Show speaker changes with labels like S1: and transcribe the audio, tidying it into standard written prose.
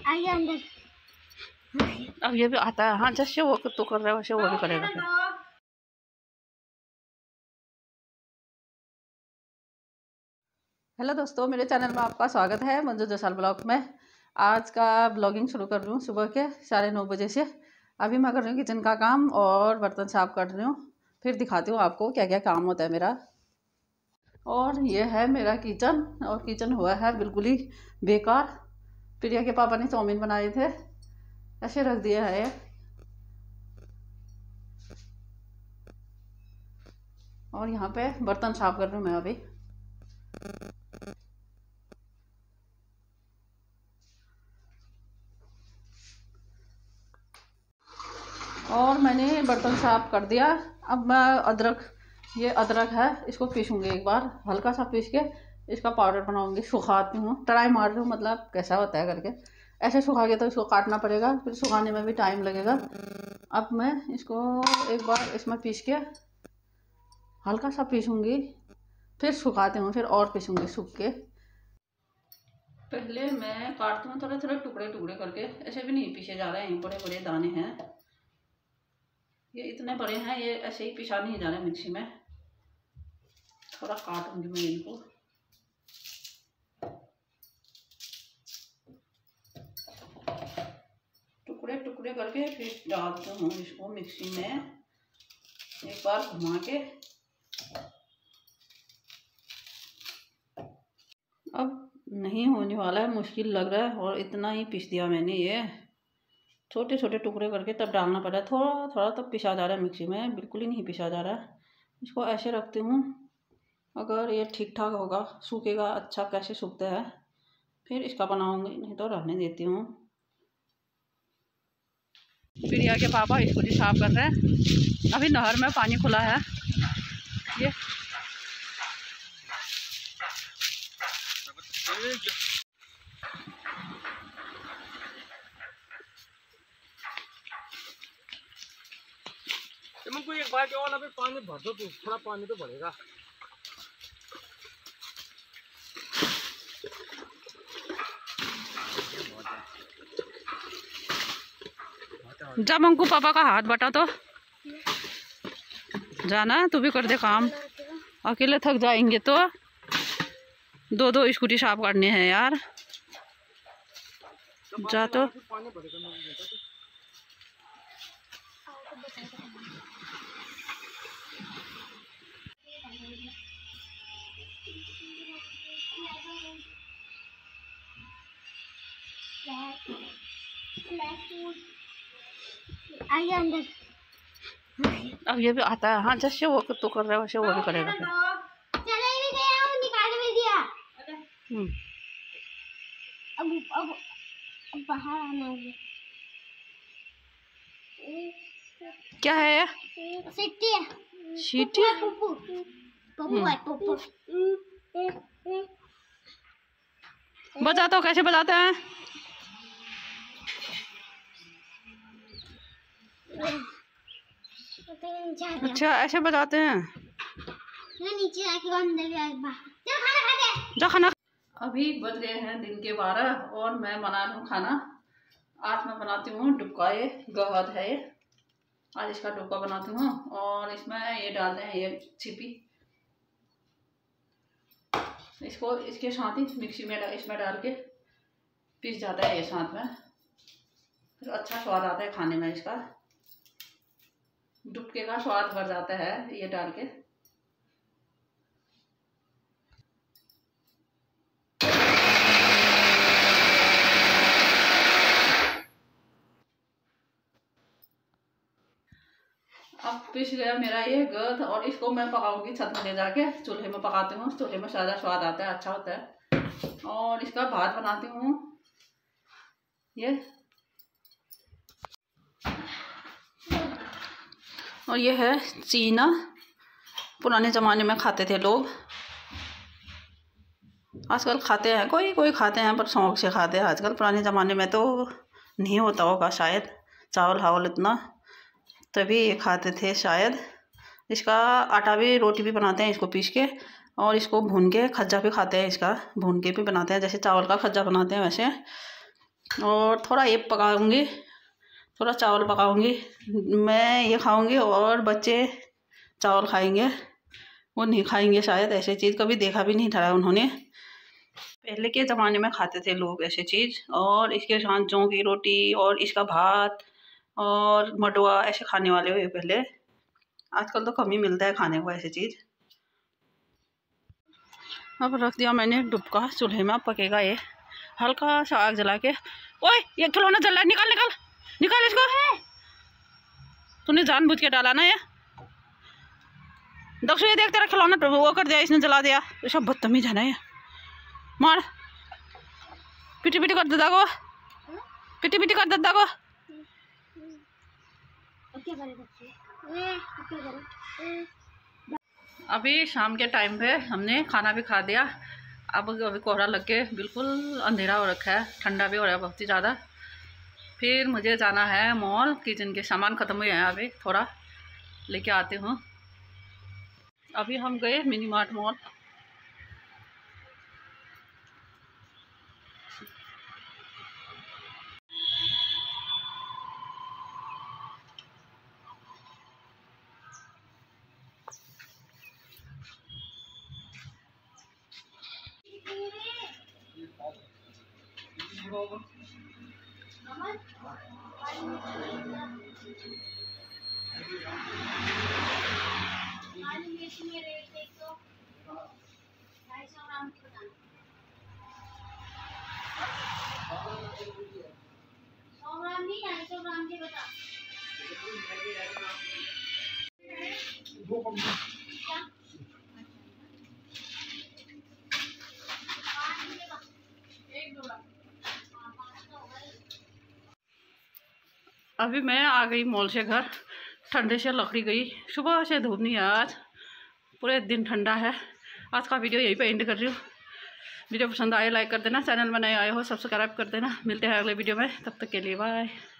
S1: आइए अंदर।
S2: अब ये भी आता है। हाँ, जैसे वो तो कर रहा है वैसे वो भी करेगा फिर। हेलो दोस्तों, मेरे चैनल में आपका स्वागत है मंजू जसाल ब्लॉग में। आज का ब्लॉगिंग शुरू कर रही हूँ सुबह के 9:30 बजे से। अभी मैं कर रही हूँ किचन का काम और बर्तन साफ कर रही हूँ। फिर दिखाती हूँ आपको क्या क्या काम होता है मेरा। और ये है मेरा किचन, और किचन हुआ है बिल्कुल ही बेकार। प्रिया के पापा ने चाउमीन बनाए थे, ऐसे रख दिया है। और यहाँ पे बर्तन साफ कर रही हूँ मैं अभी। और मैंने बर्तन साफ कर दिया। अब मैं ये अदरक है, इसको पीसूँगी एक बार, हल्का सा पीस के इसका पाउडर बनाऊँगी। सुखाती हूँ, ट्राई मार रही हूँ मतलब कैसा होता है करके। ऐसे सुखा के तो इसको काटना पड़ेगा, फिर सुखाने में भी टाइम लगेगा। अब मैं इसको एक बार इसमें पीस के हल्का सा पीसूँगी, फिर सुखाती हूँ, फिर और पीसूँगी सूख के। पहले मैं काटती हूँ थोड़े थोड़े टुकड़े टुकड़े करके। ऐसे भी नहीं पीसे जा रहे हैं, बड़े बड़े दाने हैं, ये इतने बड़े हैं, ये ऐसे ही पिसा नहीं जा रहे मिक्सी में। थोड़ा काटूंगी मैं इनको। टुकड़े टुकड़े करके फिर डालती हूँ इसको मिक्सी में एक बार घुमा के। अब नहीं होने वाला है, मुश्किल लग रहा है, और इतना ही पीस दिया मैंने। ये छोटे छोटे टुकड़े करके तब डालना पड़ा है। थोड़ा थोड़ा तब पिसा जा रहा है मिक्सी में, बिल्कुल ही नहीं पिसा जा रहा है। इसको ऐसे रखती हूँ, अगर ये ठीक ठाक होगा, सूखेगा अच्छा, कैसे सूखता है फिर इसका बनाऊंगी, नहीं तो रहने देती हूँ। प्रिया के पापा इसको भी साफ कर रहे हैं। अभी नहर में पानी खुला है। ये
S3: तुमको एक बाल्टी और अभी पानी भर दो, थोड़ा पानी तो भरेगा।
S2: जा मंकू, पापा का हाथ बटा तो जाना, तू भी कर दे काम। अकेले थक जाएंगे तो। दो दो स्कूटी साफ करनी है यार। जा तो।
S1: आइए अंदर।
S2: अब ये भी आता है। हाँ, जैसे वो तो कर रहा है वैसे वो भी करेगा फिर।
S1: चले भी गया हूँ, निकाल भी दिया। अब बाहर आना है।
S2: क्या है ये?
S1: सीटी है।
S2: सीटी है?
S1: पप्पू पप्पू है पप्पू।
S2: बजाते हो, कैसे बजाते हैं? अच्छा, ऐसे बजाते हैं।
S1: नीचे आके अंदर
S2: जा खाना। अभी बज गए हैं दिन के 12 और मैं बना रही हूँ खाना। आज मैं बनाती हूँ डुबका। ये गहद है, ये आज इसका डुबका बनाती हूँ। और इसमें ये डालते हैं ये छिपी, इसको इसके साथ ही मिक्सी में इसमें डाल के पीस जाता है ये साथ में, फिर अच्छा स्वाद आता है खाने में। इसका डुबके का स्वाद बढ़ जाता है ये डाल के। अब पिस गया मेरा ये गद, और इसको मैं पकाऊंगी छत में ले जाके। चूल्हे में पकाती हूँ, चूल्हे में ज़्यादा स्वाद आता है, अच्छा होता है। और इसका भात बनाती हूँ ये। और ये है चीना, पुराने ज़माने में खाते थे लोग, आजकल खाते हैं कोई कोई खाते हैं, पर शौक से खाते हैं आजकल। पुराने ज़माने में तो नहीं होता होगा शायद चावल हावल इतना, तभी ये खाते थे शायद। इसका आटा भी, रोटी भी बनाते हैं इसको पीस के, और इसको भून के खज्जा भी खाते हैं। इसका भून के भी बनाते हैं, जैसे चावल का खज्जा बनाते हैं वैसे। और थोड़ा ये पकाऊंगी, थोड़ा चावल पकाऊंगी। मैं ये खाऊंगी और बच्चे चावल खाएंगे, वो नहीं खाएंगे शायद। ऐसे चीज़ कभी देखा भी नहीं था उन्होंने। पहले के ज़माने में खाते थे लोग ऐसे चीज़, और इसके साथ जौ की रोटी और इसका भात और मडुआ ऐसे खाने वाले हुए पहले। आजकल तो कम ही मिलता है खाने को ऐसी चीज़। अब रख दिया मैंने डुबका चूल्हे में, अब पकेगा ये। हल्का सा आग जला के। ओए ये खिलौना जल रहा है, निकाल निकाल निकाल इसको। तूने जानबूझ के डाला ना ये। दक्षु ये देख, तेरा खिलौना वो कर दिया इसने, जला दिया। ऐसा बदतमीज है ना ये। मार, पिटी पिटी कर दादा को, पिटी पिटी कर दादा को। अभी शाम के टाइम पे हमने खाना भी खा दिया। अब अभी कोहरा लग के बिल्कुल अंधेरा हो रखा है, ठंडा भी हो रहा है बहुत ही ज़्यादा। फिर मुझे जाना है मॉल, किचन के सामान ख़त्म हुए हैं, अभी थोड़ा लेके आती हूँ। अभी हम गए मिनी मार्ट मॉल। अभी मैं आ गई मॉल से घर, ठंडे से लकड़ी गई। सुबह से धूप नहीं है आज, पूरे दिन ठंडा है। आज का वीडियो यहीं पे एंड कर रही हूँ। वीडियो पसंद आए लाइक कर देना, चैनल में नए आए हो सब्सक्राइब कर देना। मिलते हैं अगले वीडियो में, तब तक के लिए बाय।